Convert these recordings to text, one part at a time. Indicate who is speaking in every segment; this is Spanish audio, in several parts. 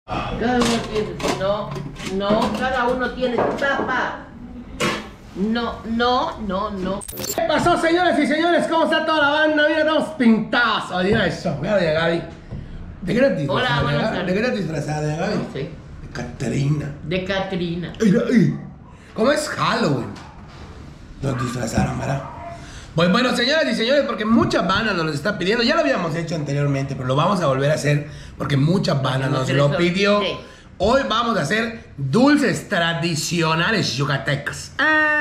Speaker 1: Cada uno tiene, no, cada uno tiene su tapa. No.
Speaker 2: ¿Qué pasó, señores y señores? ¿Cómo está toda la banda? Mira, estamos pintados. Adivina eso. Mira de Gaby. ¿De qué eres disfrazada?
Speaker 1: Hola, buenas tardes.
Speaker 2: ¿De qué eres disfrazada, de Gaby?
Speaker 1: No sé.
Speaker 2: De Caterina.
Speaker 1: De Catrina.
Speaker 2: ¿Cómo es Halloween? Nos disfrazaron, ¿verdad? Pues bueno, señoras y señores, porque muchas bandas nos lo están pidiendo. Ya lo habíamos hecho anteriormente, pero lo vamos a volver a hacer porque muchas bandas nos lo pidió.
Speaker 1: Sí.
Speaker 2: Hoy vamos a hacer dulces tradicionales yucatecos.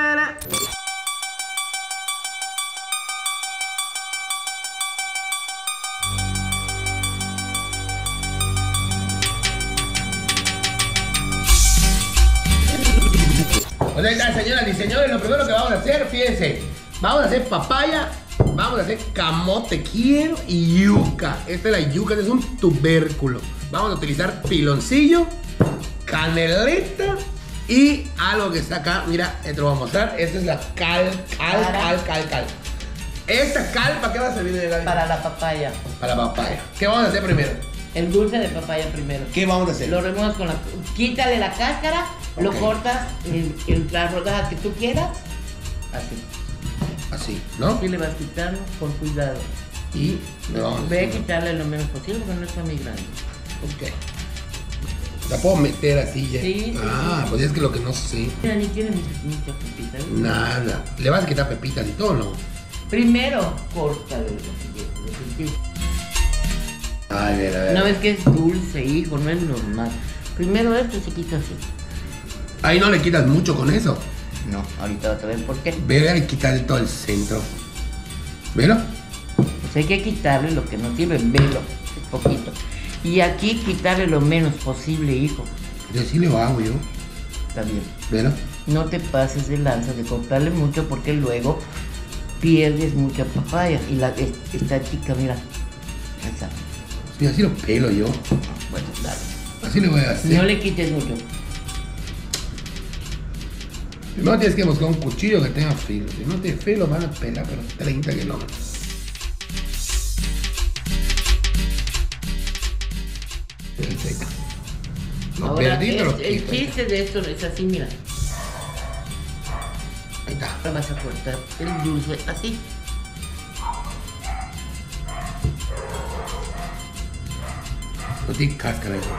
Speaker 2: Pues ahí está, señoras y señores, lo primero que vamos a hacer, fíjense, vamos a hacer papaya, vamos a hacer camote quiero y yuca. Esta es la yuca, este es un tubérculo. Vamos a utilizar piloncillo, canelita y algo que está acá, mira, te lo voy a mostrar. Esta es la cal. Esta cal, ¿para qué va a servir, de Gaby?
Speaker 1: Para la papaya.
Speaker 2: Para la papaya. ¿Qué vamos a hacer primero?
Speaker 1: El dulce de papaya primero.
Speaker 2: ¿Qué vamos a hacer?
Speaker 1: Lo remojas con la... Quítale la cáscara, lo cortas en las rodajas que tú quieras. Así.
Speaker 2: Así, ¿no?
Speaker 1: Así le vas quitando con cuidado.
Speaker 2: Y le vamos a
Speaker 1: Ve a
Speaker 2: hacer.
Speaker 1: quitarle lo menos posible porque no está muy grande.
Speaker 2: Ok. ¿La puedo meter así ya?
Speaker 1: Sí, sí,
Speaker 2: Ah, pues es que lo que no sé.
Speaker 1: Mira, ni tiene muchas pepitas.
Speaker 2: Nada. ¿Le vas a quitar pepitas y todo, no?
Speaker 1: Primero, córtale lo que
Speaker 2: Ay, a ver.
Speaker 1: no ves que es dulce, hijo, no es normal. Primero esto se quita así.
Speaker 2: Ahí no le quitas mucho con eso.
Speaker 1: No, ahorita vas a ver por qué.
Speaker 2: Ve a quitarle todo el centro. ¿Velo?
Speaker 1: Pues hay que quitarle lo que no sirve, velo, es poquito. Y aquí quitarle lo menos posible, hijo.
Speaker 2: Yo sí lo hago yo.
Speaker 1: Está bien.
Speaker 2: ¿Velo?
Speaker 1: No te pases de lanza de cortarle mucho porque luego pierdes mucha papaya. Y esta chica, mira. Ahí está.
Speaker 2: Sí, así lo pelo yo.
Speaker 1: Bueno, dale.
Speaker 2: Así le voy a hacer.
Speaker 1: No le quites mucho.
Speaker 2: Primero tienes que buscar un cuchillo que tenga filo. Si no tiene filo, van a pelar, pero 30 kilómetros. El seca. Lo
Speaker 1: Ahora,
Speaker 2: perdí, pero
Speaker 1: el chiste de esto es así, mira.
Speaker 2: Ahí está.
Speaker 1: Ahora vas a cortar el dulce así.
Speaker 2: No tiene cáscara eso.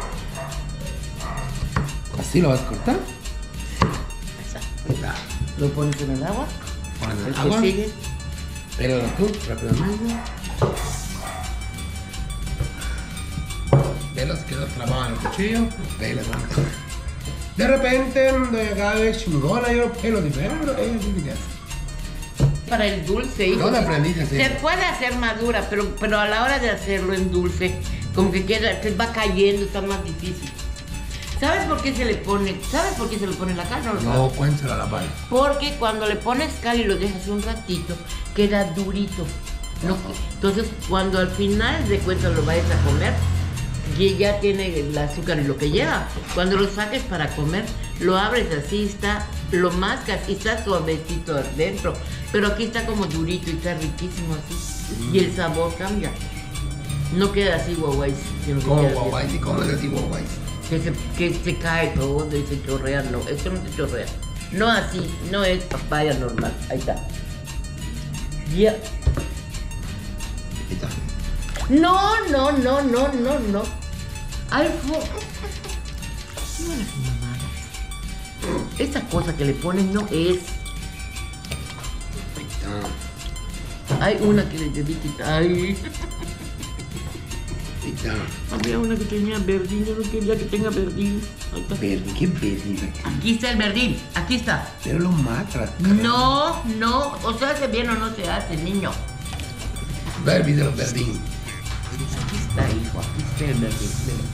Speaker 2: Así lo vas a cortar.
Speaker 1: Ahí está.
Speaker 2: Ahí está.
Speaker 1: Lo pones en el agua.
Speaker 2: Pones
Speaker 1: El
Speaker 2: el
Speaker 1: que
Speaker 2: agua.
Speaker 1: sigue.
Speaker 2: Pélalo tú rápidamente. Velo, se quedó trabado en el cuchillo. Pélalo. De repente, de Gaby chingona, yo lo pelo diferente, pero ella tiene que hacer.
Speaker 1: Para el dulce, hijo.
Speaker 2: ¿Dónde aprendiste a hacer
Speaker 1: Se
Speaker 2: eso?
Speaker 1: puede hacer madura, pero a la hora de hacerlo en dulce, como que queda, te va cayendo, está más difícil. ¿Sabes por qué se le pone? ¿Sabes por qué se le pone la cal? No lo
Speaker 2: No,
Speaker 1: sabes.
Speaker 2: cuéntalo a la pala.
Speaker 1: Porque cuando le pones cal y lo dejas un ratito, queda durito. ¿No? Entonces, cuando al final de cuentas lo vayas a comer, y ya tiene el azúcar y lo que lleva. Cuando lo saques para comer, lo abres así, está, lo mascas y está suavecito adentro. Pero aquí está como durito y está riquísimo así. Y el sabor cambia. No queda así guaguay, sino que
Speaker 2: ¿Cómo
Speaker 1: queda
Speaker 2: guaguay?
Speaker 1: bien.
Speaker 2: ¿Cómo es así guaguay?
Speaker 1: Que se cae todo y se chorrea. No, esto no se chorrea. No así, no es papaya normal. Ahí está. Ya.
Speaker 2: Ahí está.
Speaker 1: No. Ay, no las mamadas. Esta cosa que le ponen no es.
Speaker 2: Ahí está.
Speaker 1: Hay una que le debí quitar. Ay.
Speaker 2: Ahí está.
Speaker 1: Había una que tenía verdín, yo no quería que tenga verdín. Ahí está.
Speaker 2: Verde, ¿qué verde?
Speaker 1: Aquí está el verdín, aquí está.
Speaker 2: Pero lo matas.
Speaker 1: No, o se hace bien o no se hace, niño.
Speaker 2: Verde de los verdín.
Speaker 1: Aquí está, hijo, aquí está el verdín.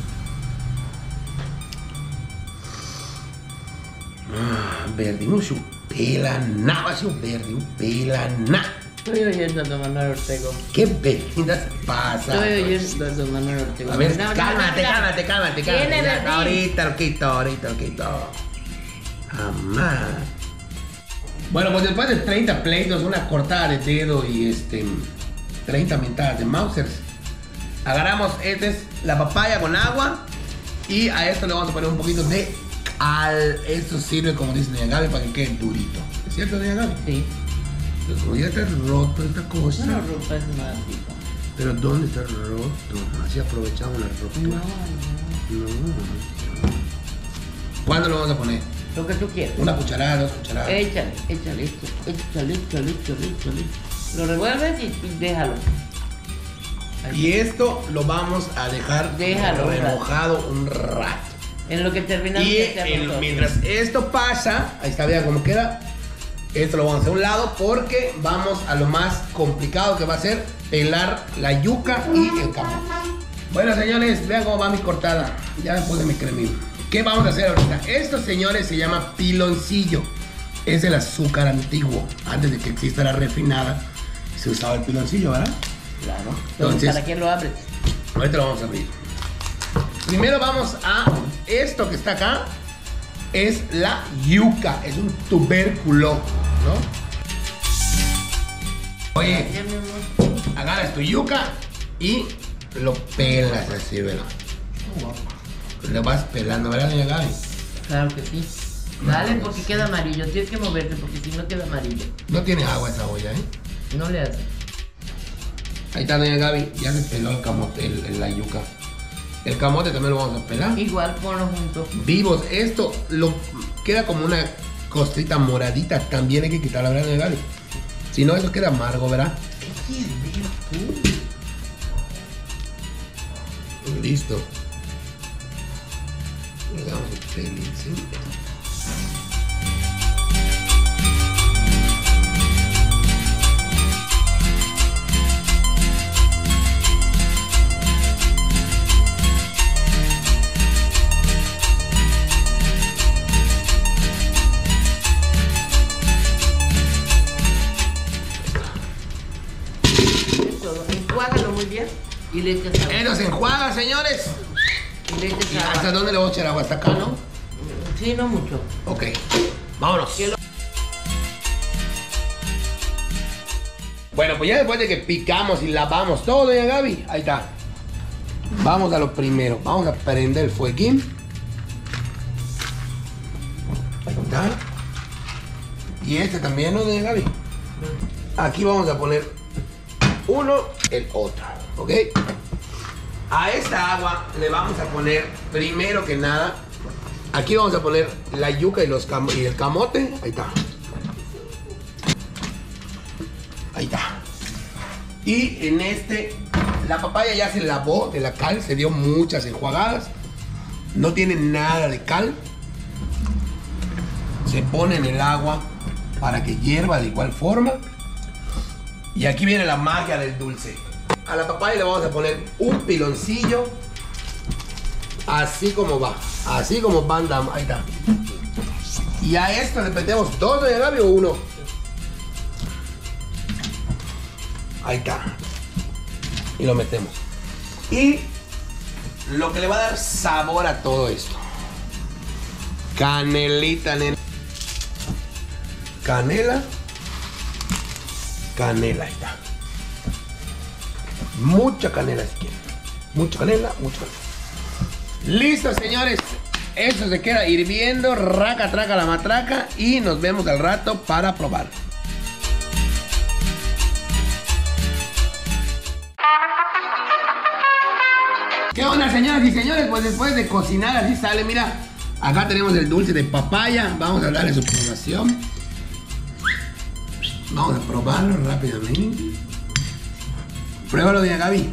Speaker 2: Ah, verde, no se pela nada, va a ser un verde, un pela nada.
Speaker 1: Estoy oyendo a don Manuel Ortega.
Speaker 2: ¿Qué verdinas pasa?
Speaker 1: Estoy oyendo a don Manuel Ortega.
Speaker 2: A ver,
Speaker 1: No,
Speaker 2: cálmate.
Speaker 1: Tiene
Speaker 2: Ya,
Speaker 1: verdín.
Speaker 2: ahorita lo quito. Jamás. Bueno, pues después de 30 pleitos, una cortada de dedo y 30 mentadas de Mausers, agarramos, esta es la papaya con agua, Y a esto le vamos a poner un poquito de cal. Esto sirve, como dice doña Gaby, para que quede durito. ¿Es cierto, doña Gaby?
Speaker 1: Sí.
Speaker 2: Pero como ya está roto esta cosa.
Speaker 1: Una ropa es más rica.
Speaker 2: Pero ¿dónde está roto? Así aprovechamos la rotura. No. ¿Cuándo lo vamos a poner?
Speaker 1: Lo que tú quieras.
Speaker 2: Una cucharada, 2 cucharadas.
Speaker 1: Échale. Lo revuelves y déjalo.
Speaker 2: Y esto lo vamos a dejar remojado un rato.
Speaker 1: En lo que terminamos
Speaker 2: Y
Speaker 1: de hacerlo.
Speaker 2: mientras esto pasa, ahí está, vean cómo queda. Esto lo vamos a hacer a un lado porque vamos a lo más complicado que va a ser pelar la yuca y el camote. Bueno, señores, vean cómo va mi cortada. Ya después de mi cremín. ¿Qué vamos a hacer ahorita? Esto, señores, se llama piloncillo. Es el azúcar antiguo. Antes de que exista la refinada, se usaba el piloncillo, ¿verdad?
Speaker 1: Claro.
Speaker 2: Entonces,
Speaker 1: ¿para qué lo abres?
Speaker 2: Ahorita lo vamos a abrir. Primero vamos a esto que está acá. Es la yuca. Es un tubérculo, ¿no? Oye, agarras tu yuca y lo pelas así, ¿verdad? Lo vas pelando, ¿verdad, doña Gaby?
Speaker 1: Claro que sí. Dale, porque queda amarillo. Tienes que moverte porque si no queda amarillo.
Speaker 2: No tiene agua esa olla, ¿eh?
Speaker 1: No le haces.
Speaker 2: Ahí está, doña Gaby. Ya se peló el camote, la yuca. El camote también lo vamos a pelar.
Speaker 1: Igual ponlo juntos.
Speaker 2: Vivos, esto queda como una costrita moradita. También hay que quitarla, ¿verdad, doña Gaby? Si no, eso queda amargo, ¿verdad?
Speaker 1: ¿Qué quieres tú?
Speaker 2: Listo. Le damos el pelicito.
Speaker 1: Enjuágalo muy bien y le echas agua.
Speaker 2: Eso se enjuaga, señores.
Speaker 1: Y le echas
Speaker 2: ¿Y
Speaker 1: agua.
Speaker 2: hasta dónde le voy a echar agua? ¿Hasta acá, no?
Speaker 1: Sí, no mucho.
Speaker 2: Ok. Vámonos. Bueno, pues ya después de que picamos y lavamos todo, doña Gaby, ahí está. Vamos a lo primero. Vamos a prender el fueguín. Ahí está. Y este también, ¿no, doña Gaby? Aquí vamos a poner uno, el otro, ¿ok? A esta agua le vamos a poner, primero que nada, aquí vamos a poner la yuca y el camote. Ahí está. Ahí está. Y en este, la papaya ya se lavó de la cal, se dio muchas enjuagadas. No tiene nada de cal. Se pone en el agua para que hierva de igual forma. Y aquí viene la magia del dulce. A la papaya le vamos a poner un piloncillo. Así como va. Así como Van Damme. Ahí está. Y a esto le metemos 2, doña Gaby, o 1. Ahí está. Y lo metemos. Y lo que le va a dar sabor a todo esto. Canelita, nena. Canela. Canela, ahí está. Mucha canela si quieren. Mucha canela, mucha canela. Listo, señores. Eso se queda hirviendo. Raca, traca, la matraca. Y nos vemos al rato para probar. ¿Qué onda, señoras y señores? Pues después de cocinar así sale, mira. Acá tenemos el dulce de papaya. Vamos a darle su probación. Vamos a probarlo rápidamente. Pruébalo, doña Gaby.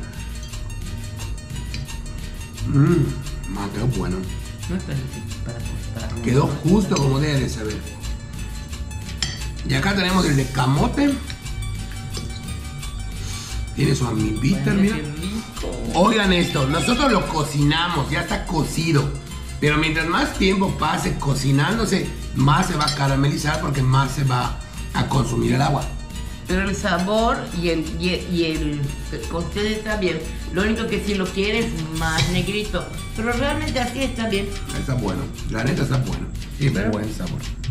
Speaker 2: Quedó bueno.
Speaker 1: No es para cortar.
Speaker 2: Quedó justo como debe de saber. Y acá tenemos el de camote. Tiene su amibita, mira. Oigan esto, nosotros lo cocinamos, ya está cocido. Pero mientras más tiempo pase cocinándose, más se va a caramelizar porque más se va a consumir el agua.
Speaker 1: Pero el sabor y el cocido está bien. Lo único que si lo quieres más negrito. Pero realmente así está bien.
Speaker 2: Está bueno, la neta está bueno. Tiene buen sabor.